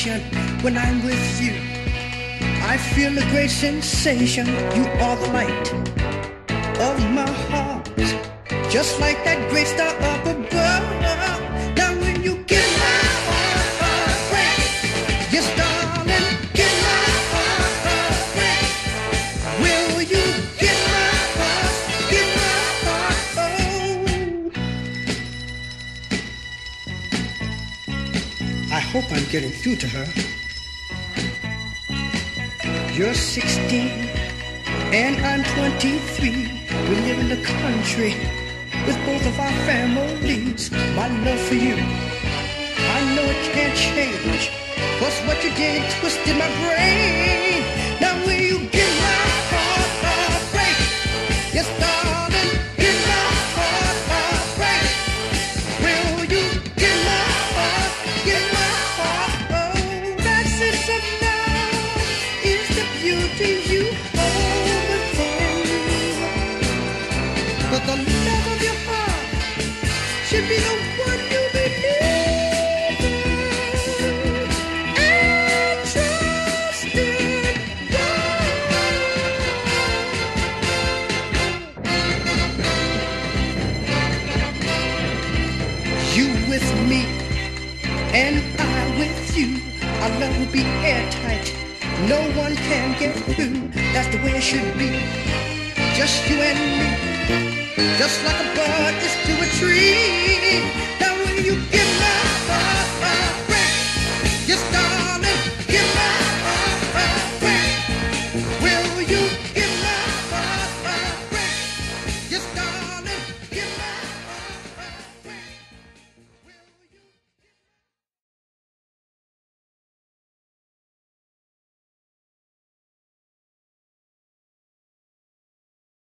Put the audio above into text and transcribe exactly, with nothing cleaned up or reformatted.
vibration when I'm with you. I feel a great sensation. You are the light of my heart, just like that great star up above. Now when you get my heart break, yes darling, get my heart break. Will you get my heart, get my heart? Oh, I hope I'm getting through to her. You're sixteen and I'm twenty-three. We live in the country with both of our families. My love for you, I know it can't change, 'cause what you did twisted my brain. Now will you get my heart break? Yes darling, get my heart break. Will you get my heart, get my heart? Oh, that's it, so now is the beauty you hold within. But the love of your heart should be the one you believe in and trust in. You with me and I with you. Our love will be airtight. No one can get through. That's the way it should be. Just you and me. Just like a bird is to a tree. Now will you give my heart?